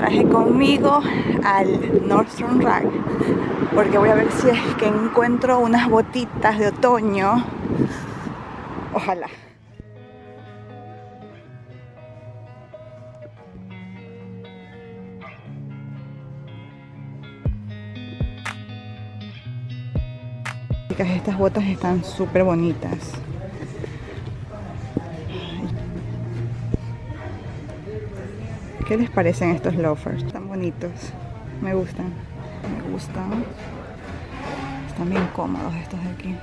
traje conmigo al Nordstrom Rack porque voy a ver si es que encuentro unas botitas de otoño. Ojalá. Chicas, estas botas están súper bonitas. ¿Qué les parecen estos loafers? Están bonitos. Me gustan. Me gustan. Están bien cómodos estos de aquí.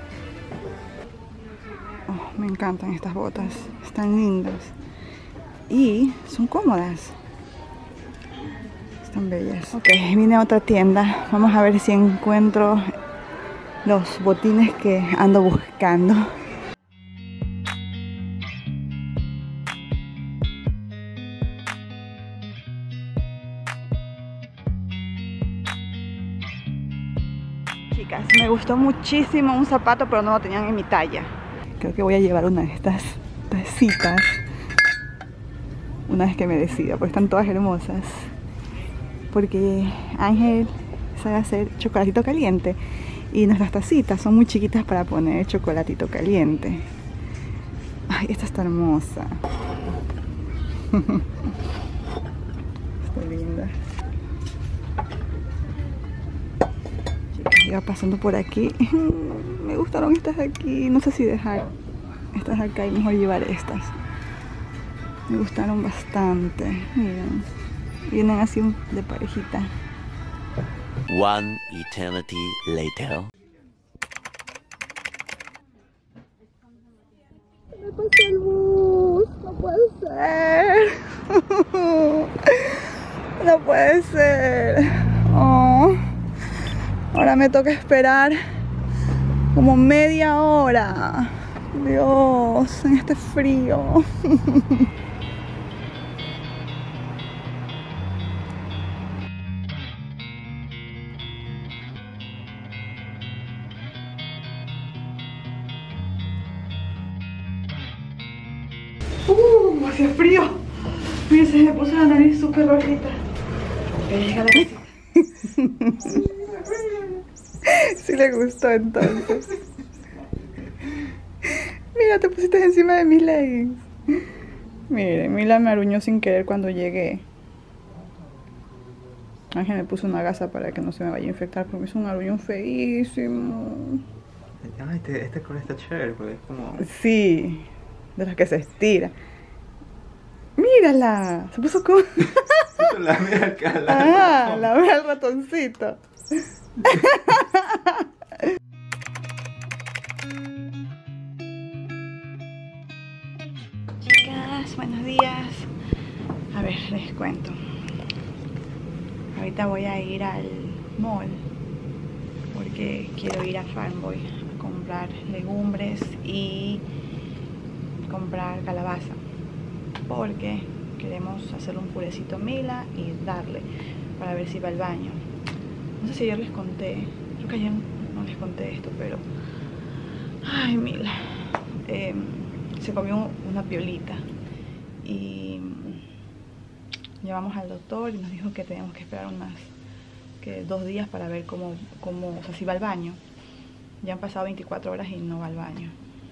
Oh, me encantan estas botas. Están lindas. Y son cómodas. Están bellas. Ok, vine a otra tienda. Vamos a ver si encuentro los botines que ando buscando. Chicas, me gustó muchísimo un zapato, pero no lo tenían en mi talla. Creo que voy a llevar una de estas tacitas una vez que me decida, porque están todas hermosas. Porque Ángel sabe hacer chocolatito caliente y nuestras tacitas son muy chiquitas para poner chocolatito caliente. Ay, esta está hermosa. Está linda. Iba pasando por aquí. Me gustaron estas de aquí. No sé si dejar estas acá y mejor llevar estas. Me gustaron bastante. Miren. Vienen así de parejita. One eternity later. Me pasó el bus. No puede ser. No puede ser. Oh. Ahora me toca esperar como media hora. Dios, en este frío. Hacía frío. Mira, se me puso la nariz súper rojita. Sí le gustó entonces. Mira, te pusiste encima de mis leggings. Miren, Mila me aruñó sin querer cuando llegué. Ángel me puso una gasa para que no se me vaya a infectar porque es un aruñón feísimo. Ah, este color está chévere porque es como... Sí, de las que se estira. Mírala, se puso como... La ve acá, la ve al ratoncito. Chicas, buenos días. A ver, les cuento. Ahorita voy a ir al mall porque quiero ir a Farm Boy a comprar legumbres y comprar calabaza porque queremos hacer un purecito Mila y darle para ver si va al baño. No sé si ayer les conté, creo que ayer no les conté esto, pero ay, Mila se comió una piolita y llevamos al doctor y nos dijo que teníamos que esperar 2 días para ver cómo, o sea, si va al baño. Ya han pasado 24 horas y no va al baño.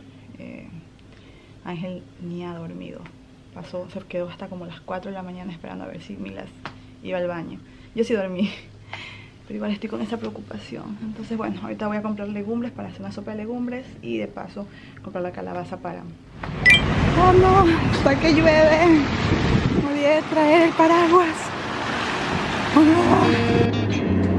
Ángel ni ha dormido. Se quedó hasta como las 4 de la mañana esperando a ver si Milas iba al baño. Yo sí dormí, pero igual estoy con esa preocupación. Entonces bueno, ahorita voy a comprar legumbres para hacer una sopa de legumbres y de paso comprar la calabaza para... ¡Oh no! ¿Para qué llueve? Me olvidé de traer el paraguas. ¡Oh no!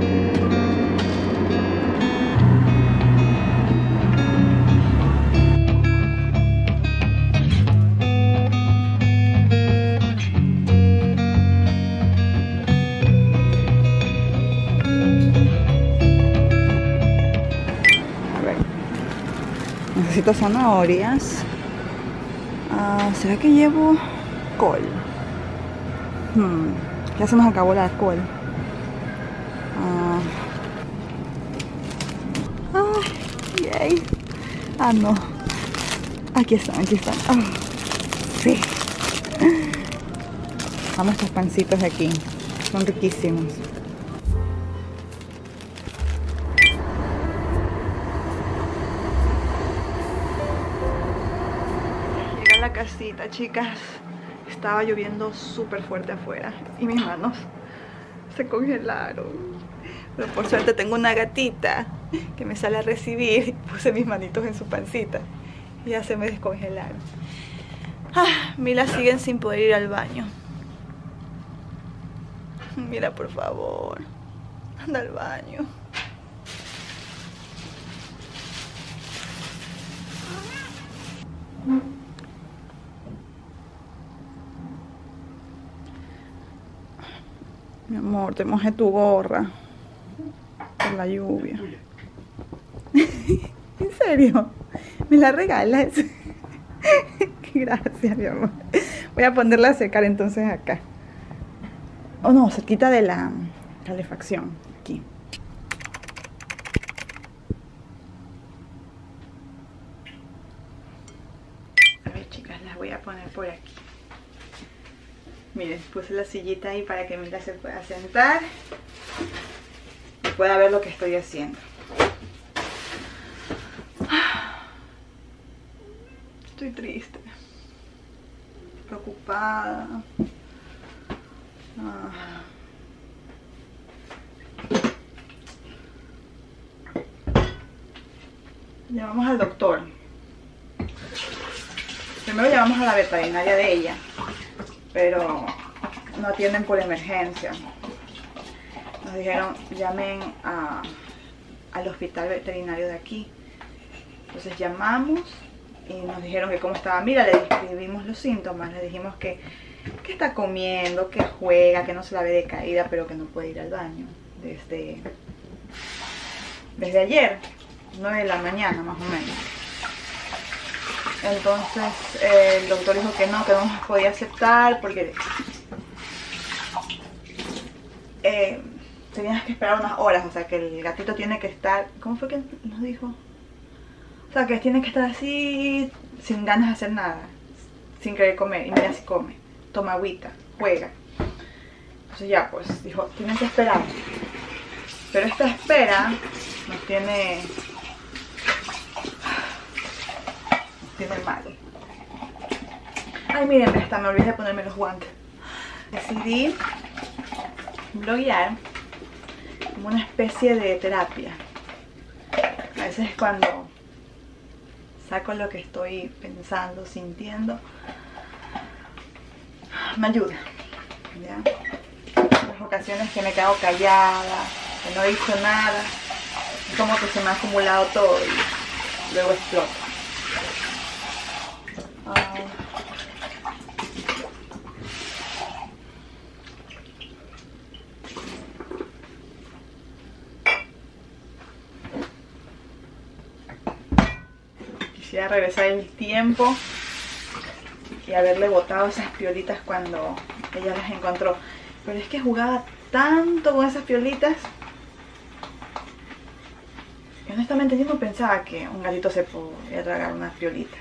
Necesito zanahorias. ¿Será que llevo col? Ya se nos acabó la col. Yay. No. Aquí están, aquí están. Sí. Vamos estos pancitos de aquí. Son riquísimos. Llegué a la casita, chicas. Estaba lloviendo súper fuerte afuera y mis manos se congelaron. Pero por suerte tengo una gatita que me sale a recibir. Puse mis manitos en su pancita y ya se me descongelaron. Mila siguen sin poder ir al baño. Mira, por favor, anda al baño. Mi amor, te mojé tu gorra por la lluvia. ¿En serio? ¿Me la regalas? Gracias, mi amor. Voy a ponerla a secar entonces acá. Oh no, cerquita de la calefacción. Aquí. A ver, chicas, las voy a poner por aquí. Miren, puse la sillita ahí para que Mila se pueda sentar y pueda ver lo que estoy haciendo. Estoy triste, preocupada. Llamamos al doctor. Primero llamamos a la veterinaria de ella, pero no atienden por emergencia. Nos dijeron, llamen al hospital veterinario de aquí. Entonces llamamos y nos dijeron que cómo estaba Mila, le describimos los síntomas, le dijimos que está comiendo, que juega, que no se la ve decaída, pero que no puede ir al baño desde ayer, 9 de la mañana más o menos. Entonces el doctor dijo que no nos podía aceptar porque tenías que esperar unas horas, o sea que el gatito tiene que estar, ¿cómo fue que nos dijo? O sea que tiene que estar así, sin ganas de hacer nada, sin querer comer, y mira si come, toma agüita, juega. Entonces ya pues, dijo, tienen que esperar. Pero esta espera nos tiene mal. Ay, miren, hasta me olvidé de ponerme los guantes. Decidí bloguear como una especie de terapia. A veces cuando saco lo que estoy pensando, sintiendo, me ayuda, ¿ya? En las ocasiones que me quedo callada, que no he dicho nada, es como que se me ha acumulado todo y luego explota. Quisiera regresar el tiempo y haberle botado esas piolitas cuando ella las encontró. Pero es que jugaba tanto con esas piolitas. Y honestamente yo no pensaba que un gatito se podía tragar una piolita.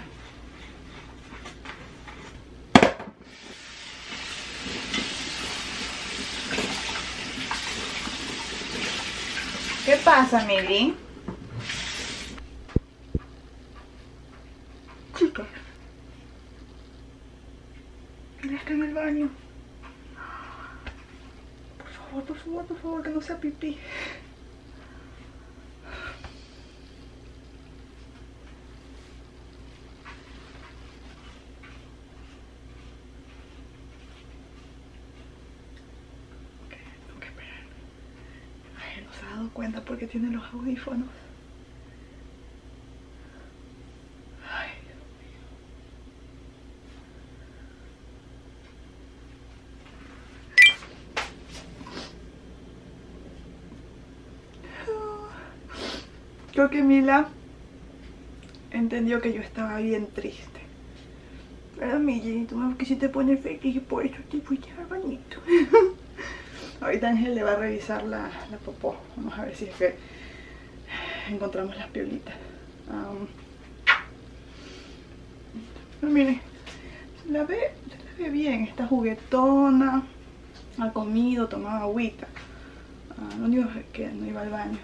¿Qué pasa, Mili? Chicas, Mila está en el baño. Por favor, que no sea pipí. Tengo que esperar. Ay, no se ha dado cuenta porque tiene los audífonos. Creo que Mila entendió que yo estaba bien triste. Pero Mili, tú me quisiste poner feliz y por eso te fuiste al bañito. Ahorita Ángel le va a revisar la popó. Vamos a ver si es que encontramos las piolitas. Pero miren, se la ve bien, está juguetona. ha comido, tomado agüita. Lo único es que no iba al baño.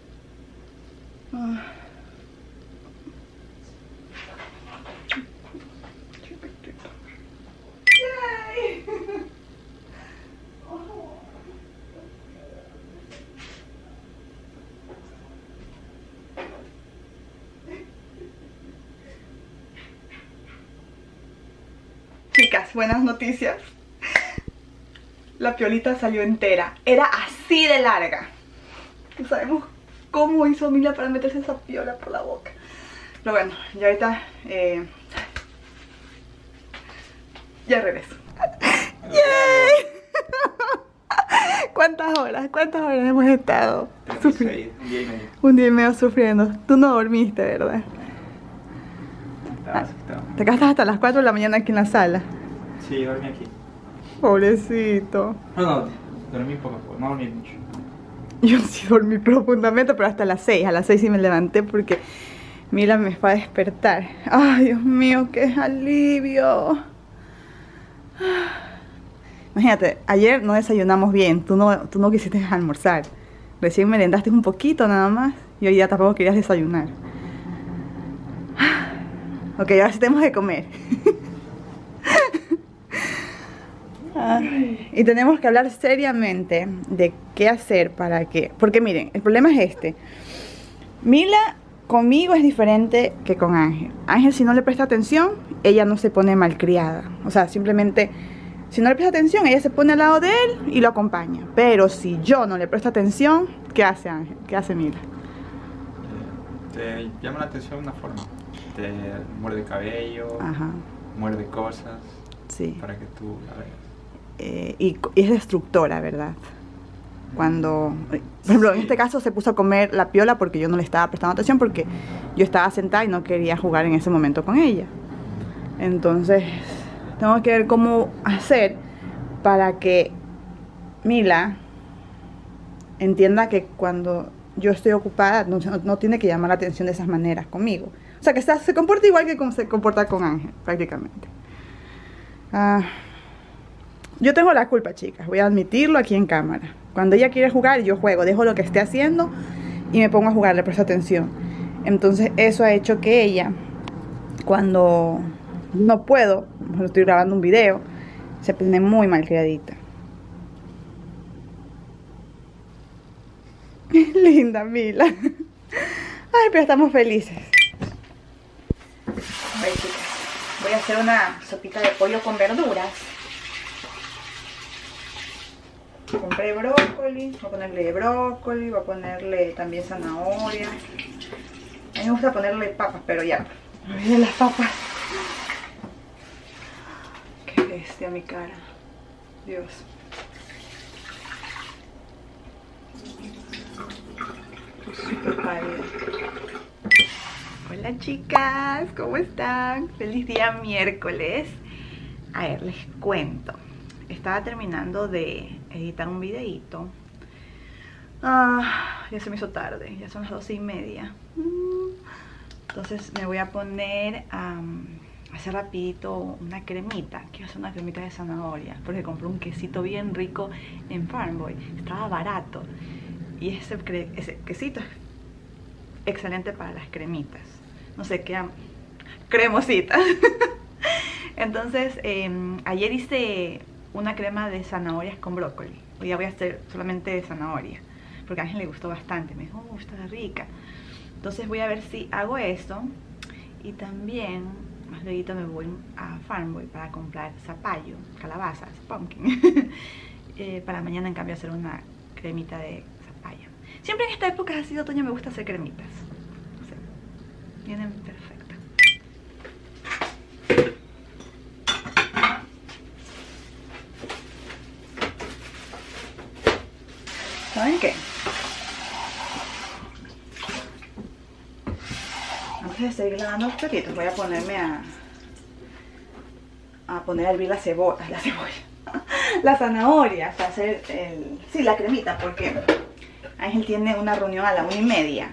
Yay. Chicas, buenas noticias. La piolita salió entera. Era así de larga. No sabemos cómo hizo Mila para meterse esa piola por la boca. Pero bueno, ya ahorita ya regreso. ¡Yay! ¿Cuántas horas hemos estado? 36, un día y medio. Un día y medio sufriendo. Tú no dormiste, ¿verdad? Estaba asustado. Te quedaste hasta las 4 de la mañana aquí en la sala. Sí, dormí aquí. Pobrecito. No, dormí poco, no dormí mucho. Yo sí dormí profundamente, pero hasta las 6. A las 6 sí me levanté porque Mila me fue a despertar. Ay, Dios mío, qué alivio. Imagínate, ayer no desayunamos bien. Tú no quisiste almorzar. Recién merendaste un poquito nada más. Y hoy ya tampoco querías desayunar. Ok, ahora sí tenemos que comer. Y tenemos que hablar seriamente de qué hacer para que... Porque miren, el problema es este. Mila conmigo es diferente que con Ángel. Ángel, si no le presta atención, ella no se pone malcriada. O sea, simplemente, si no le presta atención, ella se pone al lado de él y lo acompaña. Pero si yo no le presto atención, ¿qué hace Ángel? ¿Qué hace Mila? Te llama la atención de una forma. Te muerde el cabello, muerde cosas, sí, para que tú la veas. Y es destructora, ¿verdad? Cuando, por ejemplo, en este caso se puso a comer la piola porque yo no le estaba prestando atención, porque yo estaba sentada y no quería jugar en ese momento con ella. Entonces tengo que ver cómo hacer para que Mila entienda que cuando yo estoy ocupada no tiene que llamar la atención de esas maneras conmigo. O sea, que se comporta igual que como se comporta con Ángel, prácticamente. Yo tengo la culpa, chicas, voy a admitirlo aquí en cámara. Cuando ella quiere jugar, yo juego, dejo lo que esté haciendo y me pongo a jugar, le presto atención. Entonces eso ha hecho que ella, cuando no puedo, cuando estoy grabando un video, se pone muy mal criadita. Linda Mila. Ay, pero estamos felices. Ay, chicas, voy a hacer una sopita de pollo con verduras. Compré brócoli, voy a ponerle brócoli, voy a ponerle también zanahoria. A mí me gusta ponerle papas, pero ya, me olvidé las papas. Qué bestia mi cara, Dios. Estoy súper pálida. Hola chicas, ¿cómo están? Feliz día miércoles. A ver, les cuento. Estaba terminando de editar un videito. Ya se me hizo tarde, ya son las 12:30. Entonces me voy a poner a hacer rapidito una cremita. Quiero hacer una cremita de zanahoria porque compré un quesito bien rico en Farm Boy. Estaba barato y ese quesito es excelente para las cremitas. No sé, quedan cremositas. Entonces ayer hice una crema de zanahorias con brócoli. Hoy ya voy a hacer solamente de zanahoria porque a Ángel le gustó bastante. Me dijo, está rica. Entonces voy a ver si hago eso. Y también más luego me voy a Farm Boy para comprar zapallo, calabazas, pumpkin. Para mañana en cambio hacer una cremita de zapallo. Siempre en esta época así de otoño me gusta hacer cremitas. O sea, vienen perfectas. ¿Saben qué? Antes de seguir lavando los platitos voy a ponerme a poner a hervir la cebolla, la zanahoria para hacer la cremita, porque Ángel tiene una reunión a la 1:30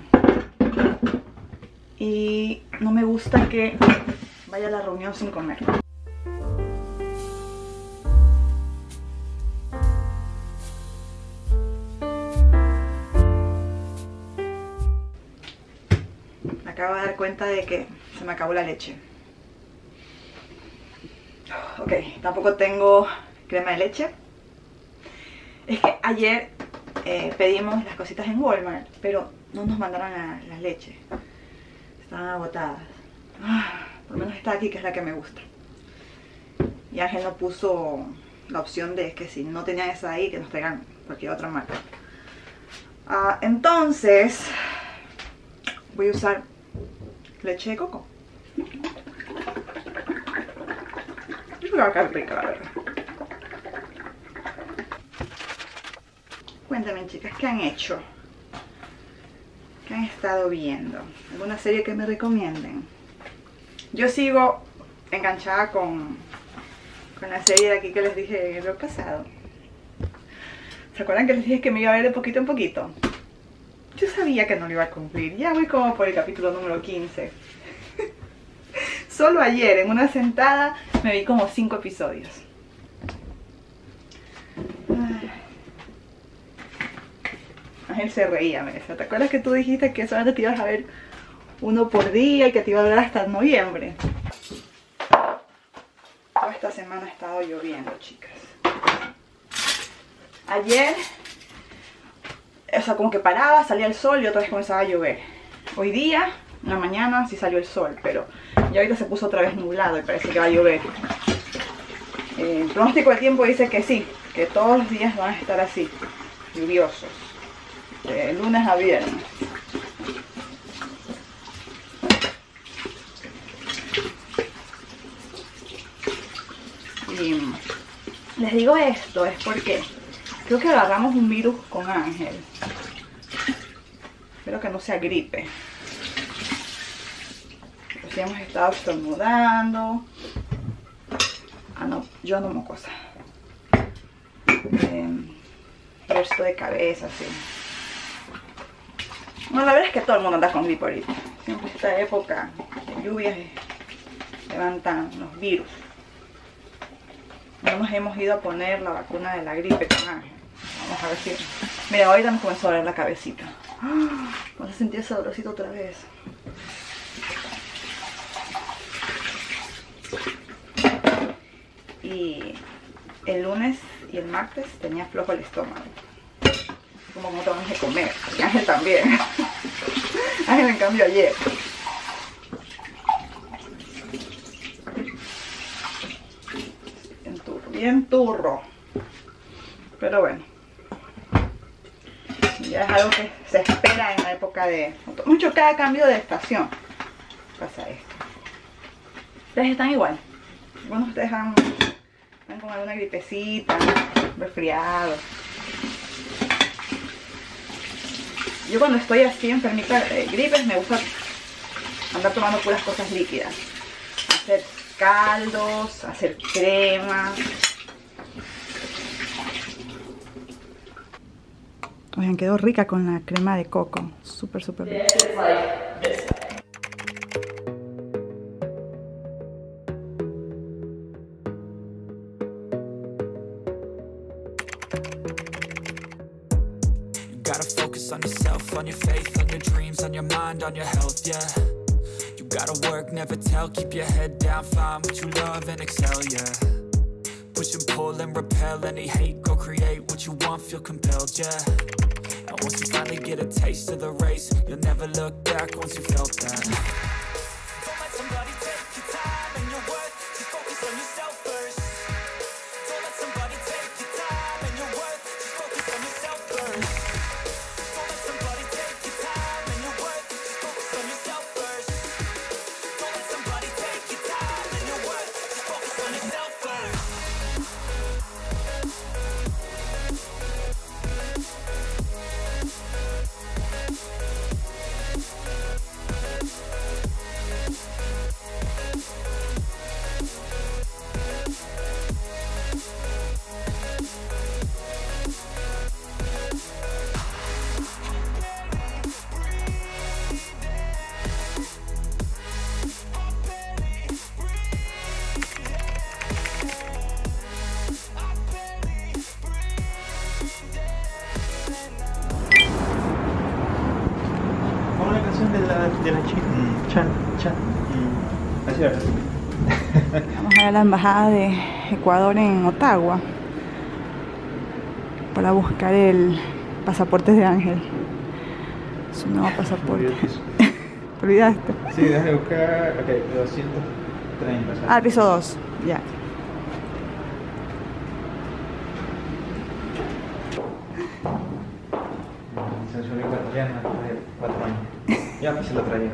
y no me gusta que vaya a la reunión sin comer. acabo de dar cuenta de que se me acabó la leche. Ok, tampoco tengo crema de leche. Es que ayer pedimos las cositas en Walmart, pero no nos mandaron las leches. Estaban agotadas. Por lo menos esta aquí, que es la que me gusta. Y Ángel no puso la opción de que si no tenían esa ahí, que nos traigan cualquier otra marca. Entonces voy a usar leche de coco. Yo creo que va a quedar rica, la verdad. Cuéntame, chicas, ¿qué han hecho? ¿Qué han estado viendo? ¿Alguna serie que me recomienden? Yo sigo enganchada con la serie de aquí que les dije el pasado. ¿Se acuerdan que les dije que me iba a ver de poquito en poquito? Yo sabía que no lo iba a cumplir. Ya voy como por el capítulo número 15. Solo ayer, en una sentada, me vi como 5 episodios. Ángel se reía, me decía, ¿te acuerdas que tú dijiste que solamente te ibas a ver uno por día y que te iba a durar hasta noviembre? Toda esta semana ha estado lloviendo, chicas. Ayer, o sea, como que paraba, salía el sol y otra vez comenzaba a llover. Hoy día, en la mañana, sí salió el sol, pero ya ahorita se puso otra vez nublado y parece que va a llover. El pronóstico de tiempo dice que sí, que todos los días van a estar así, lluviosos. De lunes a viernes. Y les digo esto es porque creo que agarramos un virus con Ángel. Espero que no sea gripe. Pues sí hemos estado estornudando. No, yo no mocosa. Resto de cabeza, sí. No, la verdad es que todo el mundo anda con gripe ahorita. Siempre esta época de lluvias levantan los virus. No nos hemos ido a poner la vacuna de la gripe con Ángel. Vamos a ver si... Mira, ahorita me comenzó a doler la cabecita. Vamos a sentir ese dolorcito otra vez. Y el lunes y el martes tenía flojo el estómago. Como no te vamos a comer. Y Ángel también. Ángel en cambio ayer. Bien turro. Pero bueno. Ya es algo que se espera en la época de... Mucho cada cambio de estación pasa esto. Ustedes están igual. Algunos de ustedes están con alguna gripecita, resfriados. Yo cuando estoy así enfermita de gripes me gusta andar tomando puras cosas líquidas. Hacer caldos, hacer cremas. Oigan, quedó rica con la crema de coco. Súper, súper rica. On yourself, on your faith, on your dreams, on your mind, on your health, yeah. You gotta work, never tell, keep your head down, find what you love and excel, yeah. Push and pull and repel any hate, go create what you want, feel compelled, yeah. And once you finally get a taste of the race, you'll never look back once you felt that. Don't let somebody take your time and your worth, just focus on yourself first. Don't let somebody take your time and your worth, just focus on yourself first. De la chica. Chan, chan. Así es. Vamos a ir a la embajada de Ecuador en Ottawa para buscar el pasaporte de Ángel. Su nuevo pasaporte. ¿Te olvidaste? Sí, déjame buscar. Ok, 230. ¿sabes? Ah, piso 2. Ya. Licenciatura ecuatoriana de 4 años. Ya me se lo traía.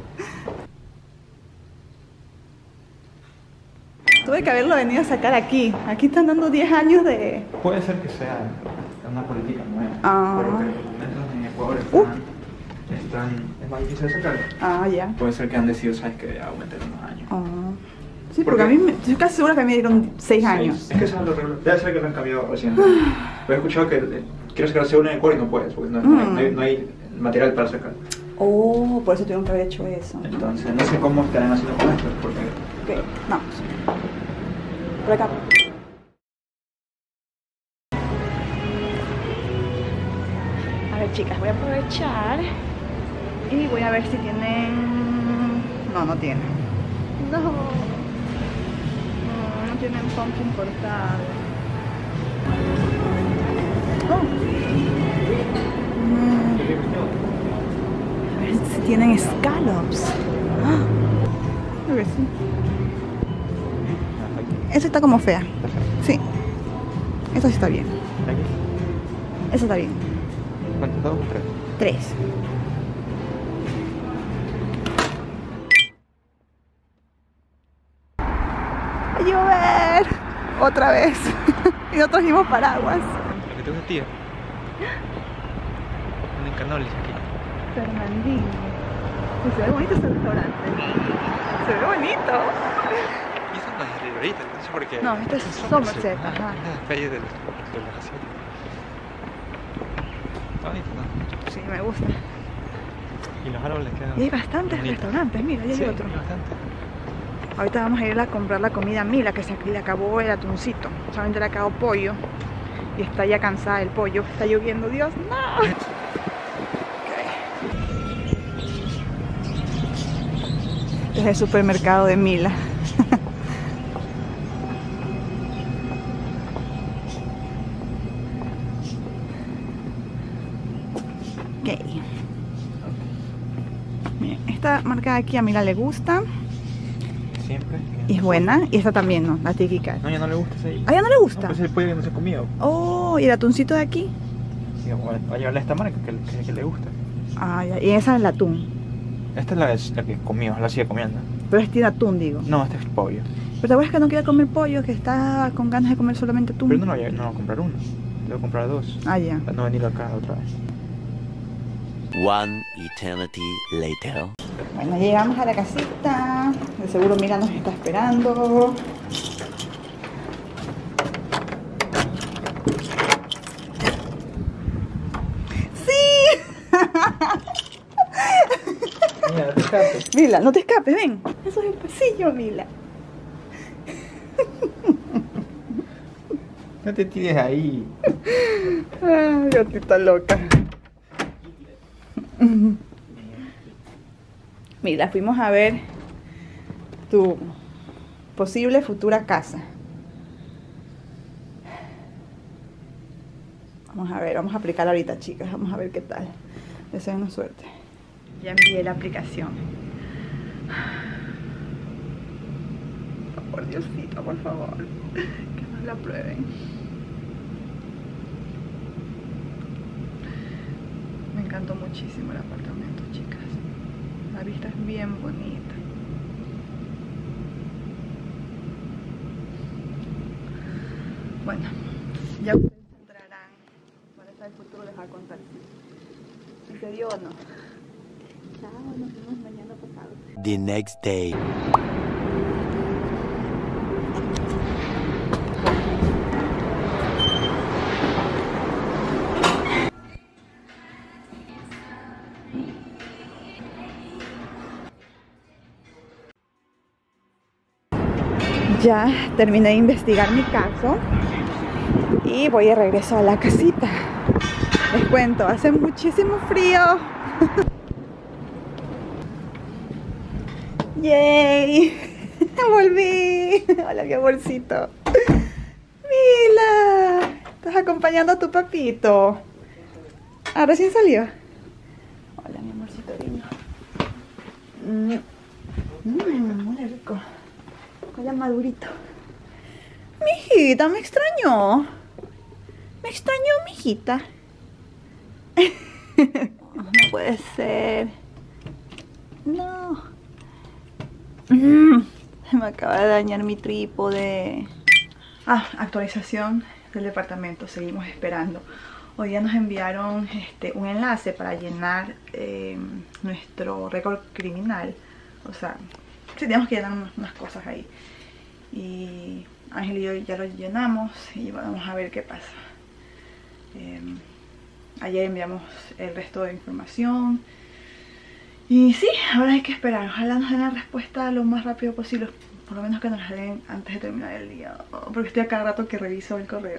Tuve que haberlo venido a sacar aquí. Aquí están dando 10 años de... Puede ser que sea una política nueva. Ah. Pero que los documentos en Ecuador es más difícil de sacar. Ah, ya. Puede ser que han decidido, ¿sabes? Que aumenten unos años. Oh. Sí, porque a mí, estoy casi segura que me dieron 6 años. Es que eso es lo regular. Debe ser que lo han cambiado recién. Pero he escuchado que quiero sacar C1 en Ecuador y no puedes, porque no hay material para sacar. Oh, por eso tuvieron que haber hecho eso. Entonces, no sé cómo estarán haciendo con esto, porque... Ok, vamos. Por acá. A ver, chicas, voy a aprovechar y voy a ver si tienen... No, no tienen. No. No tienen pumpkin cortado. Oh. A ver si tienen scallops. ¡Ah! Creo que sí. Esa está como fea. Sí. Esa sí está bien. Esa está bien. ¿Cuántos? 2 o 3? 3. ¡Va a llover! Otra vez. Y no trajimos paraguas. Lo que te gusta, tío. Un canolis aquí. Fernandino. Se ve bonito ese restaurante. Se ve bonito. Y esa no es Riverita, no sé por qué. No, esta es Somerset, ajá. Una feria de relajación. Está bonito, ¿no? Sí, me gusta. Y los árboles quedan... Y hay bastantes restaurantes, mira, ya hay otro. Sí, bastante. Ahorita vamos a ir a comprar la comida a Mila, que se le acabó el atuncito. Solamente le acabó pollo. Y está ya cansada del pollo. Está lloviendo, Dios, no. Este es el supermercado de Mila. Ok. Miren, esta marca de aquí a Mila le gusta. Siempre. Y es buena. Y esta también, ¿no? La Tiki Cat. No, ya no le gusta ese ahí. ¿Ah, ya no le gusta? No, pues el pollo que no se ha comido. Oh, ¿y el atuncito de aquí? Sí, va a llevarle a esta marca que le gusta. Ah, ya. Y esa es el atún. Esta es la que comió, la sigue comiendo. Pero es tiene atún, digo. No, este es pollo. Pero te acuerdas que no quiere comer pollo, que está con ganas de comer solamente atún. Pero no voy a comprar uno. Debo comprar 2. Ah, ya. Para no venir acá otra vez. One eternity later. Bueno, llegamos a la casita. De seguro Mila nos está esperando. ¡Sí! Mira, no te escapes. Mila, no te escapes, ven. Eso es el pasillo, Mila. No te tires ahí. Ay, gatita loca. Mira, fuimos a ver tu posible futura casa. Vamos a ver, vamos a aplicar ahorita, chicas. Vamos a ver qué tal. Deseenos suerte. Ya envié la aplicación. Por Diosito, por favor. Que nos la aprueben. Me encantó muchísimo el apartamento, chicas. La vista es bien bonita. Bueno, ya ustedes entrarán. ¿Cuál es el futuro? Les va a contar si se dio o no. Chao, nos vemos mañana pasado. The next day. Ya terminé de investigar mi caso y voy de regreso a la casita. Les cuento, hace muchísimo frío. ¡Yay! ¡Volví! Hola, mi amorcito. ¡Mila! ¿Estás acompañando a tu papito? Ah, recién salió. Hola, mi amorcito lindo. Muy rico. Hola, madurito. Mijita, me extrañó. Me extrañó, mijita. No puede ser. No. Se me acaba de dañar mi trípode. Actualización del departamento. Seguimos esperando. Hoy día nos enviaron un enlace para llenar nuestro récord criminal. O sea, sí, teníamos que llenar unas cosas ahí. Y Ángel y yo ya lo llenamos y vamos a ver qué pasa. Ayer enviamos el resto de información. Y sí, ahora hay que esperar. Ojalá nos den la respuesta lo más rápido posible. Por lo menos que nos la den antes de terminar el día. Porque estoy a cada rato que reviso el correo.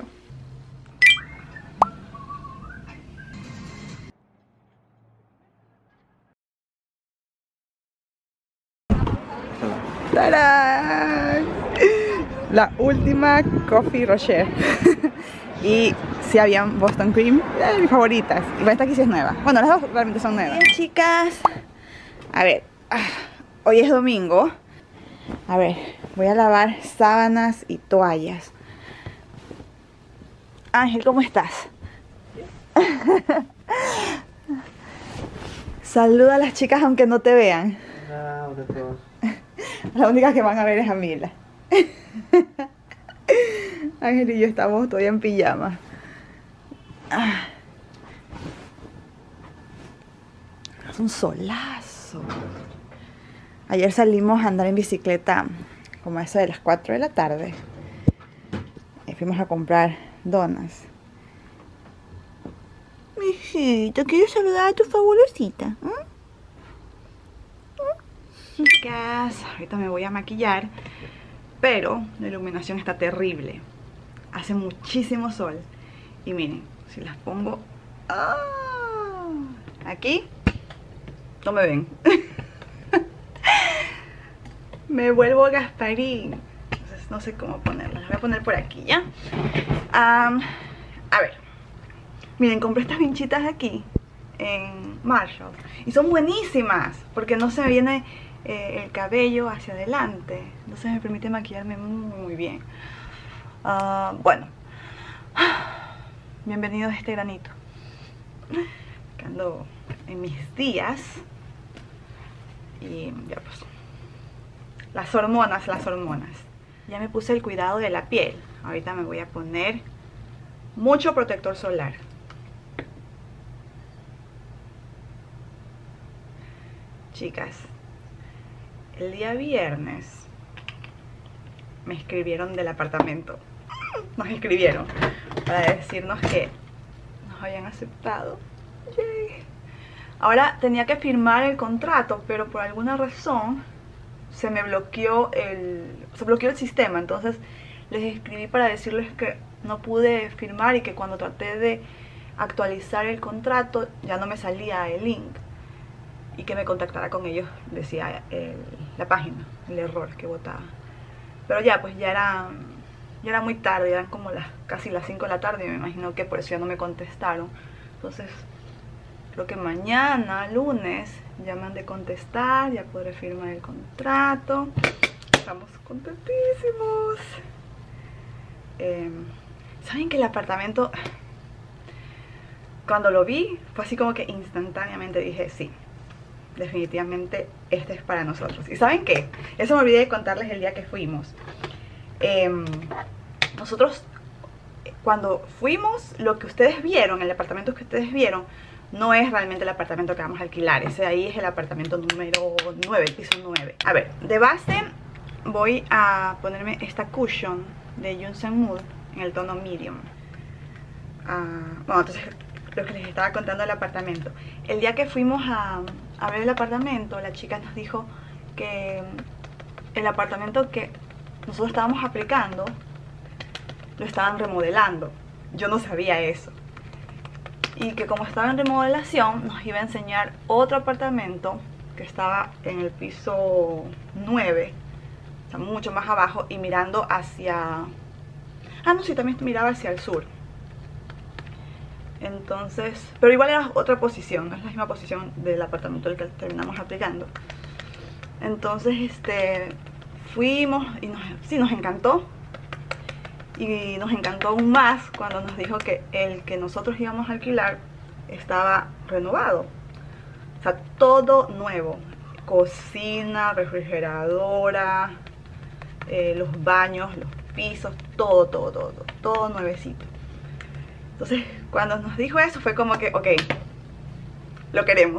¡Tarán! La última Coffee Rocher. Y sí habían Boston Cream, de mis favoritas. Y esta aquí sí es nueva. Bueno, las dos realmente son nuevas. Bien, chicas. A ver, hoy es domingo. A ver, voy a lavar sábanas y toallas. Ángel, ¿cómo estás? Saluda a las chicas aunque no te vean. Hola a todos. La única que van a ver es a Mila. Ángel y yo estamos todavía en pijama. Es un solazo. Ayer salimos a andar en bicicleta como a eso de las 4 de la tarde. Y fuimos a comprar donas. Mijito, ¿quieres saludar a tu fabulosita? Chicas, ahorita me voy a maquillar. Pero la iluminación está terrible. Hace muchísimo sol. Y miren, si las pongo aquí, no me ven. Me vuelvo Gasparín. Entonces no sé cómo ponerlas. Las voy a poner por aquí, ¿ya? A ver. Miren, compré estas vinchitas aquí en Marshall. Y son buenísimas. Porque no se me viene el cabello hacia adelante. Entonces me permite maquillarme muy bien. Bueno. Bienvenidos a este granito. Que ando en mis días. Y ya pues. Las hormonas. Ya me puse el cuidado de la piel. Ahorita me voy a poner mucho protector solar. Chicas, el día viernes me escribieron del apartamento. Nos escribieron para decirnos que nos habían aceptado. Yay. Ahora tenía que firmar el contrato, pero por alguna razón se me bloqueó el sistema. Entonces les escribí para decirles que no pude firmar y que cuando traté de actualizar el contrato ya no me salía el link y que me contactara con ellos, decía la página, el error que botaba. Pero ya pues ya era muy tarde, eran como casi las 5 de la tarde y me imagino que por eso ya no me contestaron. Entonces creo que mañana, lunes, ya me han de contestar, ya podré firmar el contrato. Estamos contentísimos. ¿Saben que el apartamento, cuando lo vi, fue así como que instantáneamente dije, sí, definitivamente este es para nosotros? ¿Y saben qué? Eso me olvidé de contarles el día que fuimos. Nosotros, cuando fuimos, lo que ustedes vieron, el apartamento que ustedes vieron, no es realmente el apartamento que vamos a alquilar. Ese de ahí es el apartamento número 9, el piso 9. A ver, de base voy a ponerme esta cushion de Junsen Mood en el tono medium. Bueno, entonces lo que les estaba contando del apartamento. El día que fuimos a ver el apartamento, la chica nos dijo que el apartamento que nosotros estábamos aplicando lo estaban remodelando. Yo no sabía eso. Y que como estaba en remodelación, nos iba a enseñar otro apartamento que estaba en el piso 9, o sea, mucho más abajo, y mirando hacia... Ah, no, sí, también miraba hacia el sur. Entonces, pero igual era otra posición, no es la misma posición del apartamento del que terminamos aplicando. Entonces, fuimos y nos encantó. Y nos encantó aún más cuando nos dijo que el que nosotros íbamos a alquilar estaba renovado. O sea, todo nuevo. Cocina, refrigeradora, los baños, los pisos, todo nuevecito. Entonces, cuando nos dijo eso fue como que, ok, lo queremos.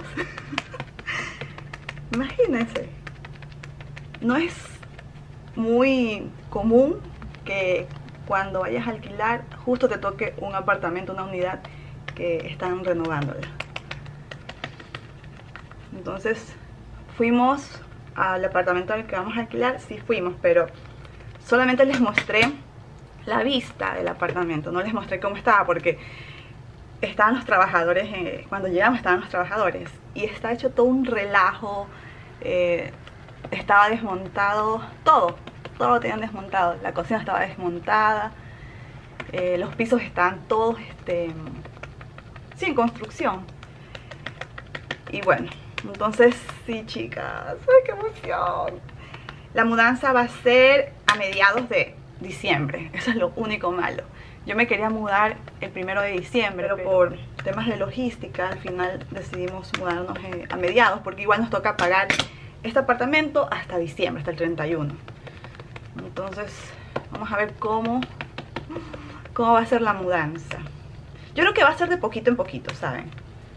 Imagínense. No es muy común que cuando vayas a alquilar justo te toque un apartamento, una unidad que están renovándola. Entonces fuimos al apartamento al que vamos a alquilar, sí fuimos, pero solamente les mostré la vista del apartamento, no les mostré cómo estaba porque estaban los trabajadores, cuando llegamos estaban los trabajadores y está hecho todo un relajo, estaba desmontado, todo lo tenían desmontado, la cocina estaba desmontada, los pisos estaban todos sí, en construcción. Y bueno, entonces sí, chicas, ¡ay, qué emoción! La mudanza va a ser a mediados de diciembre, eso es lo único malo. Yo me quería mudar el 1 de diciembre, pero por temas de logística al final decidimos mudarnos a mediados, porque igual nos toca pagar este apartamento hasta diciembre, hasta el 31. Entonces vamos a ver cómo va a ser la mudanza. Yo creo que va a ser de poquito en poquito, ¿saben?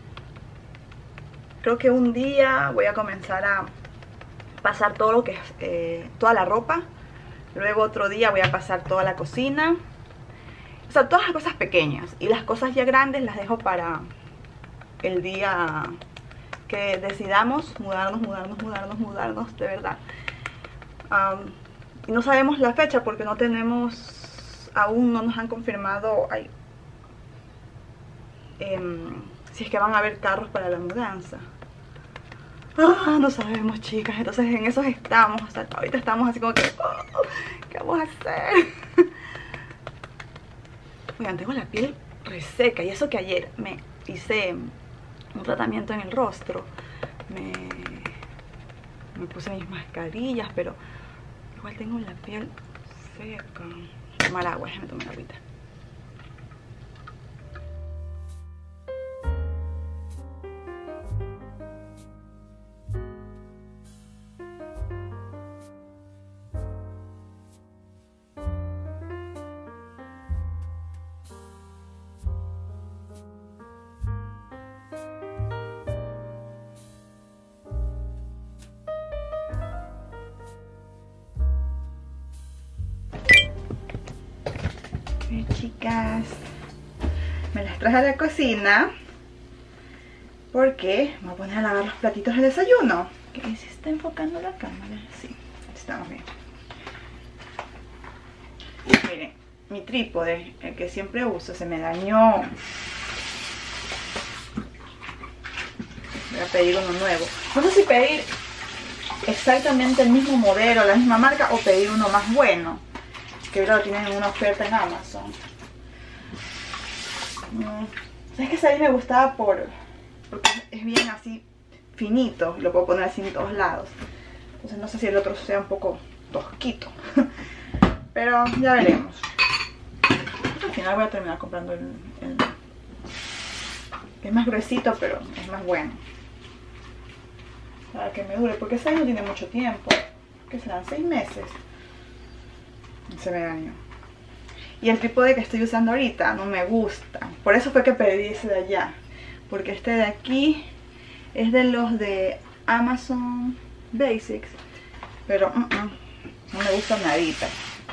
Creo que un día voy a comenzar a pasar todo lo que es toda la ropa. Luego otro día voy a pasar toda la cocina. O sea, todas las cosas pequeñas. Y las cosas ya grandes las dejo para el día que decidamos mudarnos de verdad. Y no sabemos la fecha porque no tenemos, aún no nos han confirmado si es que van a haber carros para la mudanza. No sabemos, chicas. Entonces en eso estamos. O sea, ahorita estamos así como que, ¿qué vamos a hacer? Oigan, tengo la piel reseca. Y eso que ayer me hice un tratamiento en el rostro. Me puse mis mascarillas, pero igual tengo la piel seca. Tomar agua, déjame tomar agüita. Chicas, me las traje a la cocina porque me voy a poner a lavar los platitos de desayuno. ¿Qué se está enfocando la cámara? Sí, estamos bien. Miren, mi trípode, el que siempre uso, se me dañó. Voy a pedir uno nuevo. No sé si pedir exactamente el mismo modelo, la misma marca, o pedir uno más bueno, que ahora lo tienen en una oferta en Amazon. ¿Sabes que ese ahí me gustaba porque es bien así finito y lo puedo poner así en todos lados? Entonces no sé si el otro sea un poco tosquito. Pero ya veremos. Al final voy a terminar comprando el es más gruesito, pero es más bueno. Para que me dure, porque ese no tiene mucho tiempo. ¿Qué serán? 6 meses. Se me dañó. Y el trípode que estoy usando ahorita no me gusta. Por eso fue que pedí ese de allá. Porque este de aquí es de los de Amazon Basics. Pero no me gusta nadita.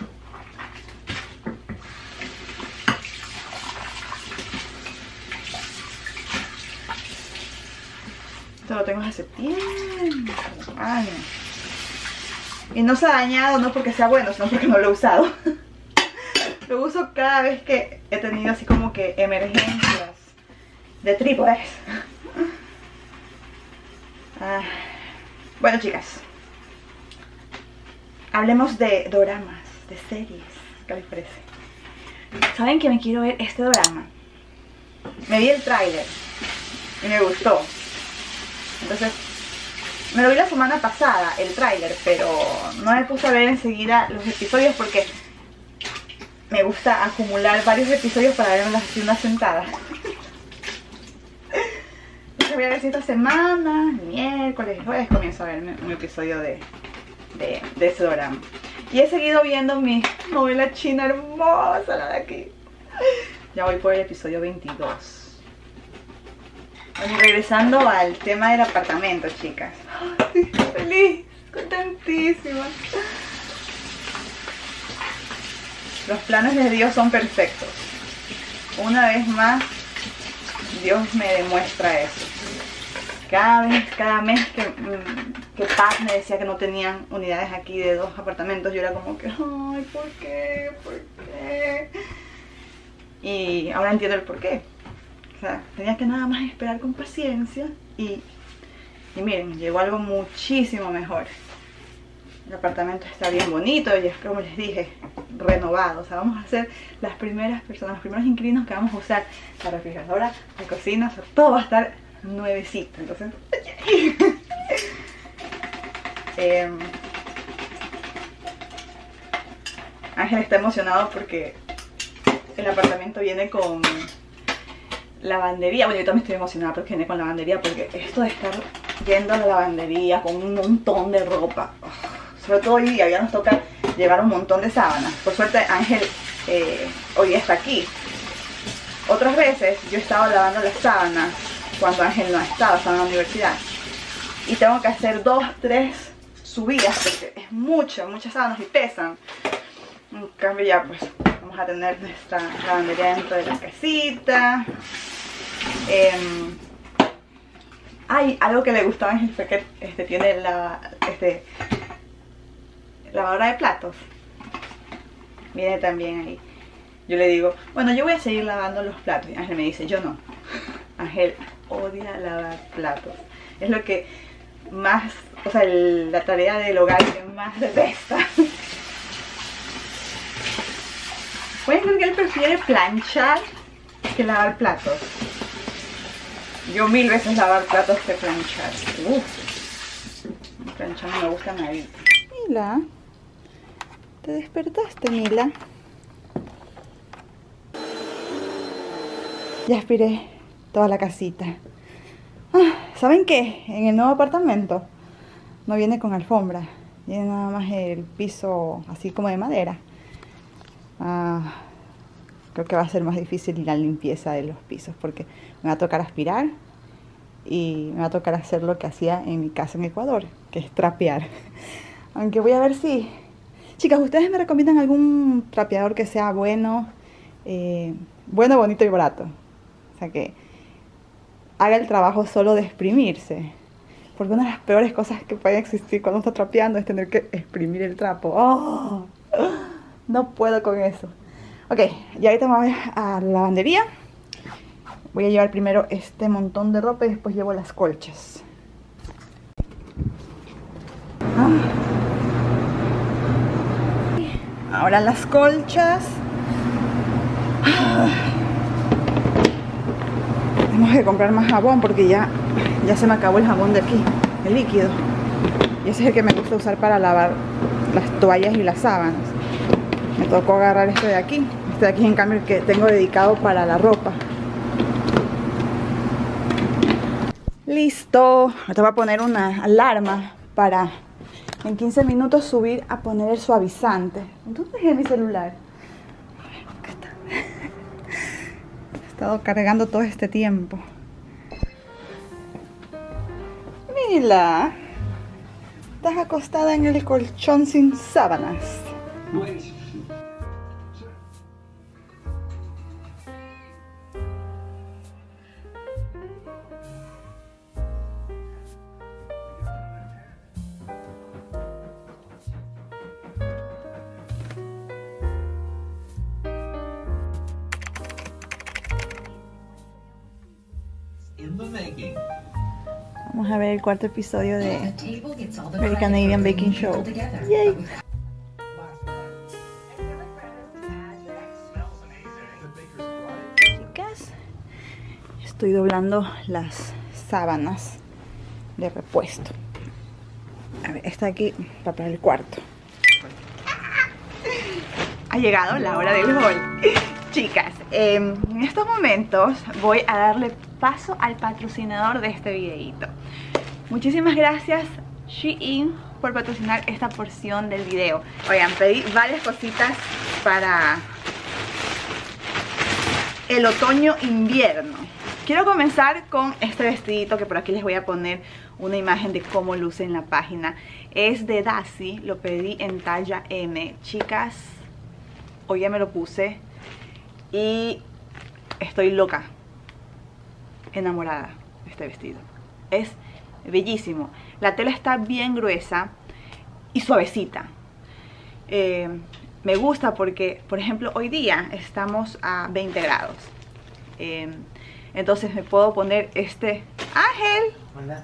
Esto lo tengo hace tiempo. Ay. Y no se ha dañado, no porque sea bueno, sino porque no lo he usado. Lo uso cada vez que he tenido así como que emergencias de trípodes. Bueno, chicas, hablemos de doramas, de series. ¿Qué les parece? ¿Saben que me quiero ver este dorama? Me vi el tráiler y me gustó. Entonces, me lo vi la semana pasada, el tráiler, pero no me puse a ver enseguida los episodios porque me gusta acumular varios episodios para verlos así una sentada. Entonces voy a ver si esta semana, miércoles, jueves, comienzo a ver un episodio de ese dorama. Y he seguido viendo mi novela china hermosa, la de aquí. Ya voy por el episodio 22. Bueno, regresando al tema del apartamento, chicas. Estoy feliz, contentísima. Los planes de Dios son perfectos. Una vez más, Dios me demuestra eso. Cada mes que Paz me decía que no tenían unidades aquí de 2 apartamentos, yo era como que, ay, ¿por qué? ¿Por qué? Y ahora entiendo el por qué. O sea, tenía que nada más esperar con paciencia y miren, llegó algo muchísimo mejor. El apartamento está bien bonito y es, como les dije, renovado. O sea, vamos a ser las primeras personas, los primeros inquilinos que vamos a usar la refrigeradora, la cocina, o sea, todo va a estar nuevecito. Entonces, Ángel está emocionado porque el apartamento viene con lavandería. Bueno, yo también estoy emocionada porque viene con lavandería, porque esto de estar yendo a la lavandería con un montón de ropa, sobre todo hoy día ya nos toca llevar un montón de sábanas. Por suerte Ángel hoy día está aquí. Otras veces yo estaba lavando las sábanas cuando Ángel no estaba en la universidad y tengo que hacer 2, 3 subidas porque es muchas sábanas y pesan. En cambio ya pues vamos a tener nuestra lavandería dentro de la casita. Hay algo que le gustaba a Ángel, fue que tiene lavadora de platos. Viene también ahí. Yo le digo, bueno, yo voy a seguir lavando los platos. Y Ángel me dice, yo no. Ángel odia lavar platos. Es lo que más, o sea, la tarea del hogar que más detesta. ¿Pueden creer que él prefiere planchar que lavar platos? Yo 1000 veces lavar platos que planchar. Planchar no me gusta nada. Mila, ¿te despertaste, Mila? Ya aspiré toda la casita. ¿Saben qué? En el nuevo apartamento no viene con alfombra. Viene nada más el piso así como de madera. Creo que va a ser más difícil la limpieza de los pisos porque me va a tocar aspirar y me va a tocar hacer lo que hacía en mi casa en Ecuador, que es trapear. Aunque voy a ver si... Chicas, ¿ustedes me recomiendan algún trapeador que sea bueno, bonito y barato? O sea, que haga el trabajo solo de exprimirse. Porque una de las peores cosas que puede existir cuando está trapeando es tener que exprimir el trapo. ¡Oh! No puedo con eso. Ok, y ahorita me voy a la lavandería. Voy a llevar primero este montón de ropa y después llevo las colchas. Ahora las colchas. Tenemos que comprar más jabón porque ya se me acabó el jabón de aquí, el líquido. Y ese es el que me gusta usar para lavar las toallas y las sábanas. Me tocó agarrar este de aquí. Este de aquí, en cambio, el que tengo dedicado para la ropa. Listo. Ahora voy a poner una alarma para en 15 minutos subir a poner el suavizante. ¿Dónde dejé mi celular? Acá está. He estado cargando todo este tiempo. Mila, estás acostada en el colchón sin sábanas. Vamos a ver el cuarto episodio de Very Canadian Baking Show. Yay. Chicas, estoy doblando las sábanas de repuesto. A ver, está aquí para el cuarto. Ha llegado la hora del haul. Chicas, en estos momentos voy a darle paso al patrocinador de este videito. Muchísimas gracias Shein por patrocinar esta porción del video. Oigan, pedí varias cositas para el otoño-invierno. Quiero comenzar con este vestidito que por aquí les voy a poner una imagen de cómo luce en la página. Es de Daci, lo pedí en talla M. Chicas, hoy ya me lo puse y estoy loca, enamorada de este vestido. Es bellísimo. La tela está bien gruesa y suavecita. Me gusta porque, por ejemplo, hoy día estamos a 20 grados. Entonces me puedo poner este... ¡Ángel! Hola.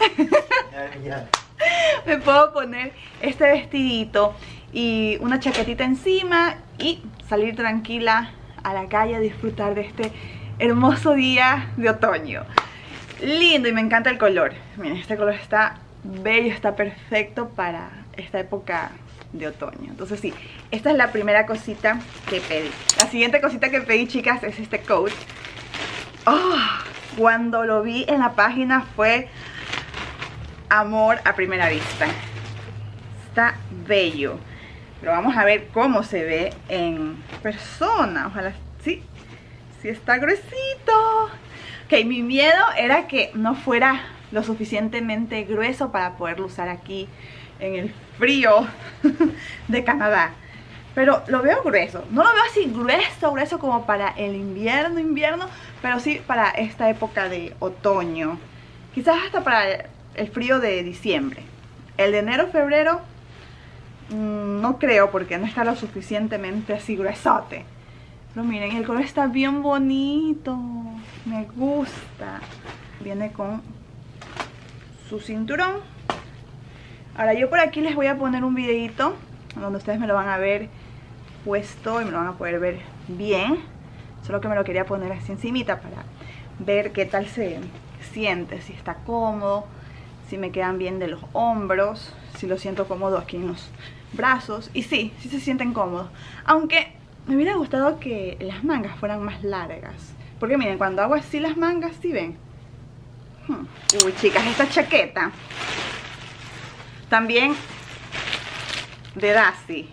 Me puedo poner este vestidito y una chaquetita encima y salir tranquila a la calle a disfrutar de este hermoso día de otoño. Lindo, y me encanta el color. Miren, este color está bello, está perfecto para esta época de otoño. Entonces sí, esta es la primera cosita que pedí. La siguiente cosita que pedí, chicas, es este coat. Oh, cuando lo vi en la página fue amor a primera vista. Está bello. Pero vamos a ver cómo se ve en persona. Ojalá, sí está gruesito. Ok, mi miedo era que no fuera lo suficientemente grueso para poderlo usar aquí en el frío de Canadá. Pero lo veo grueso. No lo veo así grueso como para el invierno, pero sí para esta época de otoño. Quizás hasta para el frío de diciembre. El de enero, febrero, no creo porque no está lo suficientemente así gruesote. Pero miren, el color está bien bonito. Me gusta. Viene con su cinturón. Ahora yo por aquí les voy a poner un videito donde ustedes me lo van a ver puesto y me lo van a poder ver bien. Solo que me lo quería poner así encimita para ver qué tal se siente. Si está cómodo, si me quedan bien de los hombros, si lo siento cómodo aquí en los brazos. Y sí se sienten cómodos. Aunque me hubiera gustado que las mangas fueran más largas. Porque miren, cuando hago así las mangas, ¿sí ven? Uy, chicas, esta chaqueta también de Daci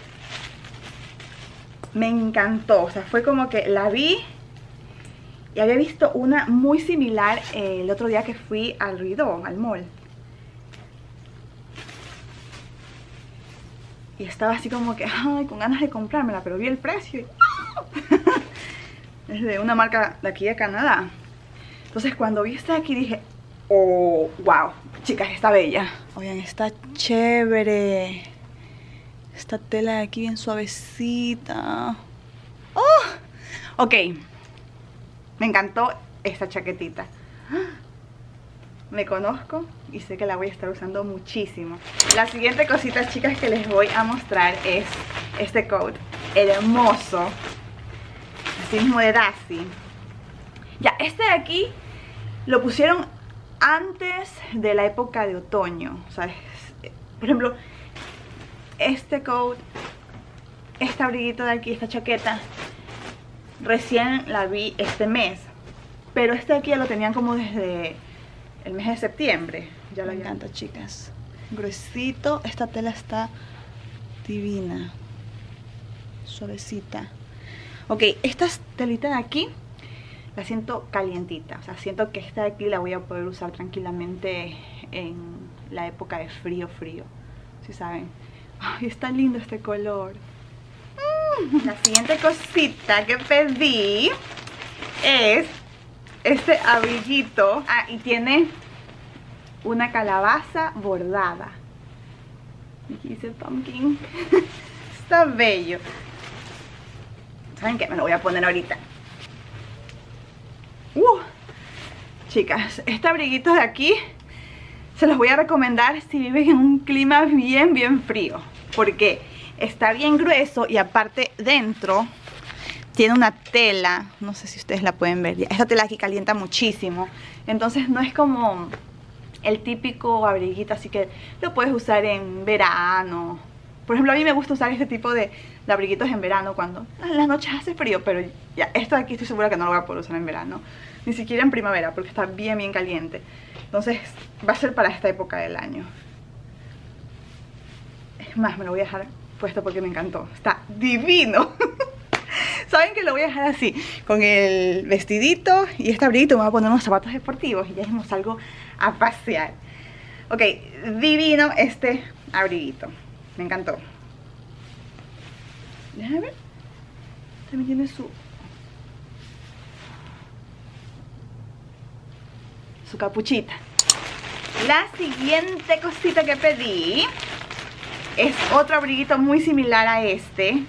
me encantó. O sea, fue como que la vi y había visto una muy similar el otro día que fui al Rideau, al mall. Y estaba así como que, ay, con ganas de comprármela, pero vi el precio y es de una marca de aquí de Canadá. Entonces cuando vi esta de aquí dije, oh, wow, chicas, está bella. Oigan, está chévere. Esta tela de aquí bien suavecita. Oh, ok. Me encantó esta chaquetita. Me conozco y sé que la voy a estar usando muchísimo. La siguiente cosita, chicas, que les voy a mostrar es este coat hermoso, así mismo de Daci. Ya, este de aquí lo pusieron antes de la época de otoño. O sea, por ejemplo, este coat, este abriguito de aquí, esta chaqueta, recién la vi este mes. Pero este de aquí ya lo tenían como desde el mes de septiembre. Ya lo encanta, chicas. Gruesito. Esta tela está divina. Suavecita. Ok, esta telita de aquí la siento calientita. O sea, siento que esta de aquí la voy a poder usar tranquilamente en la época de frío. ¿Sí saben? Ay, está lindo este color. La siguiente cosita que pedí es este abriguito. Ah, y tiene una calabaza bordada. Aquí dice pumpkin. Está bello. ¿Saben qué? Me lo voy a poner ahorita. Chicas, este abriguito de aquí se los voy a recomendar si viven en un clima bien frío, porque está bien grueso y aparte dentro tiene una tela, no sé si ustedes la pueden ver, esta tela aquí calienta muchísimo, entonces no es como el típico abriguito, así que lo puedes usar en verano. Por ejemplo, a mí me gusta usar este tipo de abriguitos en verano cuando en las noches hace frío, pero ya esto de aquí estoy segura que no lo voy a poder usar en verano, ni siquiera en primavera, porque está bien caliente. Entonces va a ser para esta época del año. Es más, me lo voy a dejar puesto porque me encantó, está divino. Saben que lo voy a dejar así, con el vestidito y este abriguito. Me voy a poner unos zapatos deportivos y ya mismo salgo a pasear. Ok, divino este abriguito, me encantó. Déjame ver, también tiene su capuchita. La siguiente cosita que pedí es otro abriguito muy similar a este.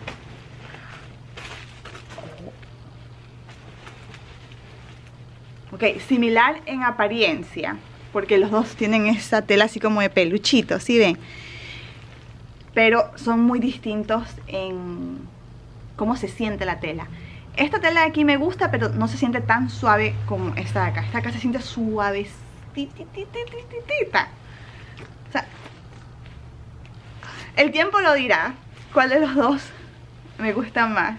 Ok, similar en apariencia, porque los dos tienen esa tela así como de peluchito, ¿sí ven? Pero son muy distintos en cómo se siente la tela. Esta tela de aquí me gusta, pero no se siente tan suave como esta de acá. Esta de acá se siente suavecita. O sea, el tiempo lo dirá cuál de los dos me gusta más.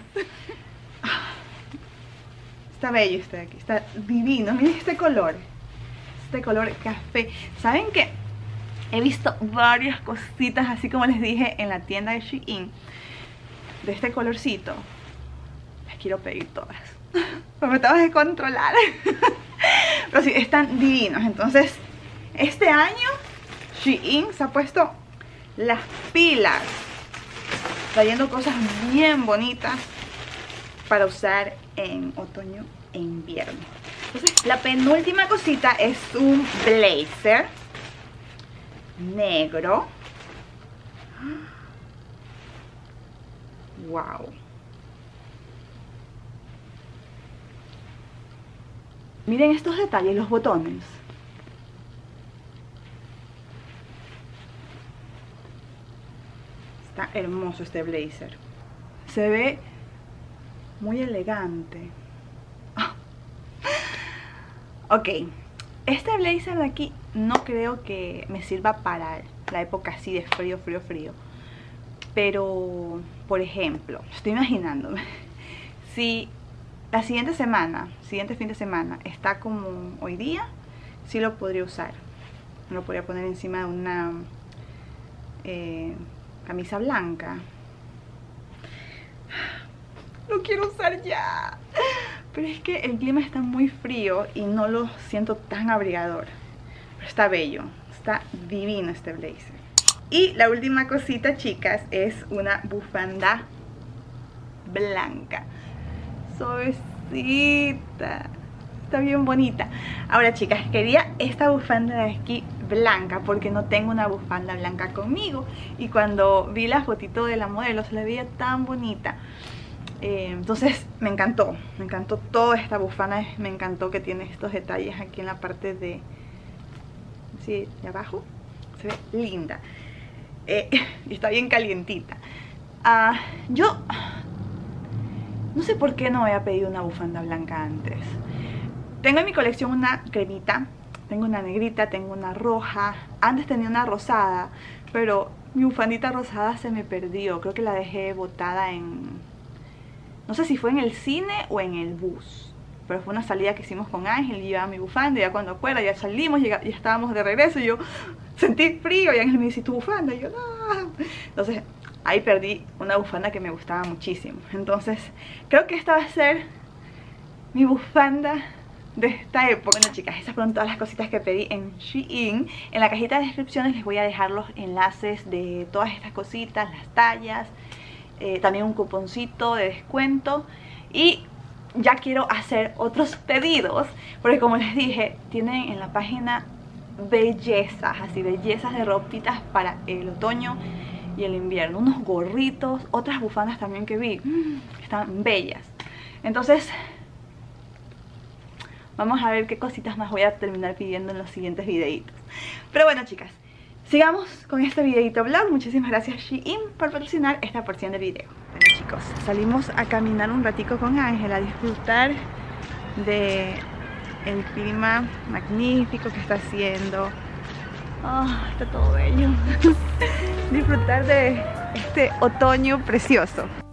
Está bello este de aquí, está divino. Miren este color café. ¿Saben qué? He visto varias cositas, así como les dije, en la tienda de Shein, de este colorcito. Les quiero pedir todas, pero me tengo que controlar. Pero sí, están divinos. Entonces, este año Shein se ha puesto las pilas, trayendo cosas bien bonitas para usar en otoño e invierno. Entonces, la penúltima cosita es un blazer negro. Wow. Miren estos detalles, los botones. Está hermoso este blazer. Se ve muy elegante. Ok, este blazer de aquí no creo que me sirva para la época así de frío. Pero, por ejemplo, estoy imaginándome, si la siguiente fin de semana está como hoy día, sí lo podría usar. Me lo podría poner encima de una camisa blanca. Lo quiero usar ya. Pero es que el clima está muy frío y no lo siento tan abrigador. Pero está bello, está divino este blazer. Y la última cosita, chicas, es una bufanda blanca. Suavecita. Está bien bonita. Ahora, chicas, quería esta bufanda de aquí blanca porque no tengo una bufanda blanca conmigo. Y cuando vi la fotito de la modelo se la veía tan bonita. Entonces me encantó toda esta bufanda. Me encantó que tiene estos detalles aquí en la parte de, ¿sí?, de abajo. Se ve linda. Y está bien calientita. Yo no sé por qué no había pedido una bufanda blanca antes. Tengo en mi colección una cremita, tengo una negrita, tengo una roja. Antes tenía una rosada, pero mi bufandita rosada se me perdió. Creo que la dejé botada en... no sé si fue en el cine o en el bus, pero fue una salida que hicimos con Ángel y llevaba mi bufanda. Y ya cuando acuerda, ya salimos, ya estábamos de regreso y yo sentí frío y Ángel me dice, ¿tu bufanda? Y yo, no. Entonces ahí perdí una bufanda que me gustaba muchísimo. Entonces creo que esta va a ser mi bufanda de esta época. Bueno, chicas, esas fueron todas las cositas que pedí en Shein. En la cajita de descripciones les voy a dejar los enlaces de todas estas cositas, las tallas, también un cuponcito de descuento. Y ya quiero hacer otros pedidos porque, como les dije, tienen en la página bellezas, así bellezas de ropitas para el otoño y el invierno. Unos gorritos, otras bufandas también que vi, están bellas. Entonces Vamos a ver qué cositas más voy a terminar pidiendo en los siguientes videitos. Pero bueno, chicas, sigamos con este videito vlog. Muchísimas gracias Shein por patrocinar esta porción del video. Bueno chicos, salimos a caminar un ratico con Ángela, a disfrutar de el clima magnífico que está haciendo. Está todo bello. Disfrutar de este otoño precioso.